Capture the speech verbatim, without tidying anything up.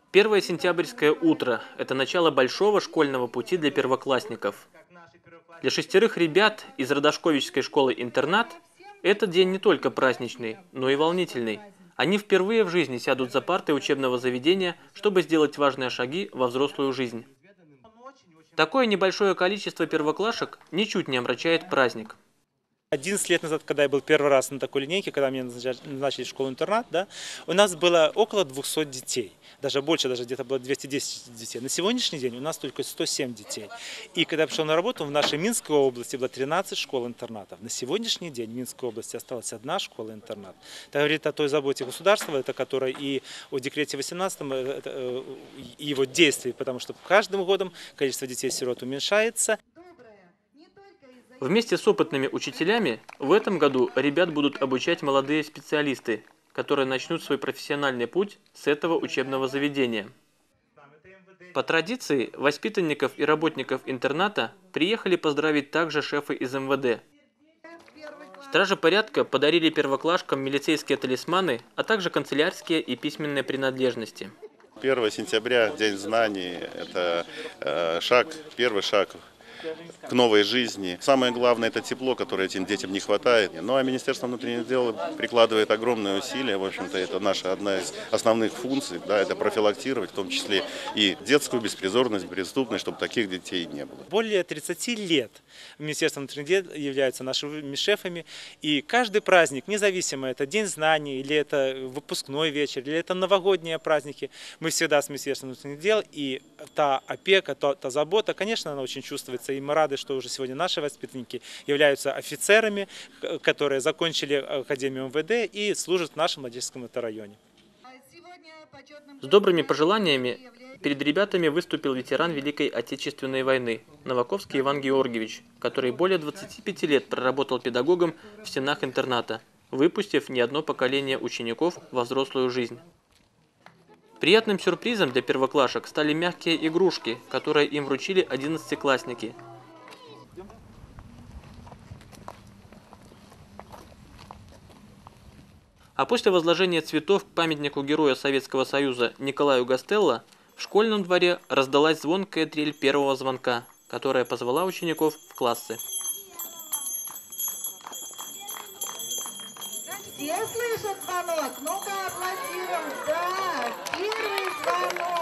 Первое сентябрьское утро– это начало большого школьного пути для первоклассников. Для шестерых ребят из Радошковичской школы-интернат этот день не только праздничный, но и волнительный. Они впервые в жизни сядут за парты учебного заведения, чтобы сделать важные шаги во взрослую жизнь. Такое небольшое количество первоклашек ничуть не омрачает праздник. одиннадцать лет назад, когда я был первый раз на такой линейке, когда меня назначили в школу-интернат, да, у нас было около двухсот детей. Даже больше, даже где-то было двести десять детей. На сегодняшний день у нас только сто семь детей. И когда я пришел на работу, в нашей Минской области было тринадцать школ-интернатов. На сегодняшний день в Минской области осталась одна школа-интернат. Это говорит о той заботе государства, это которая и о декрете восемнадцатом, и его действий, потому что каждым годом количество детей-сирот уменьшается. Вместе с опытными учителями в этом году ребят будут обучать молодые специалисты, которые начнут свой профессиональный путь с этого учебного заведения. По традиции, воспитанников и работников интерната приехали поздравить также шефы из эм вэ дэ. Стражи порядка подарили первоклашкам милицейские талисманы, а также канцелярские и письменные принадлежности. первое сентября, День знаний, это шаг, первый шаг к новой жизни. Самое главное – это тепло, которое этим детям не хватает. Ну а Министерство внутренних дел прикладывает огромные усилия. В общем-то, это наша одна из основных функций, да, это профилактировать, в том числе и детскую беспризорность, преступность, чтобы таких детей не было. Более тридцати лет Министерство внутренних дел являются нашими шефами. И каждый праздник, независимо, это День знаний, или это выпускной вечер, или это новогодние праздники, мы всегда с Министерством внутренних дел. И та опека, та, та забота, конечно, она очень чувствуется. И мы рады, что уже сегодня наши воспитанники являются офицерами, которые закончили Академию эм вэ дэ и служат в нашем Ладижском районе. С добрыми пожеланиями перед ребятами выступил ветеран Великой Отечественной войны Новаковский Иван Георгиевич, который более двадцати пяти лет проработал педагогом в стенах интерната, выпустив не одно поколение учеников во взрослую жизнь. Приятным сюрпризом для первоклашек стали мягкие игрушки, которые им вручили одиннадцатиклассники. А после возложения цветов к памятнику героя Советского Союза Николаю Гастелло в школьном дворе раздалась звонкая трель первого звонка, которая позвала учеников в классы. Все слышат звонок? Ну-ка аплодируем. Да, первый звонок.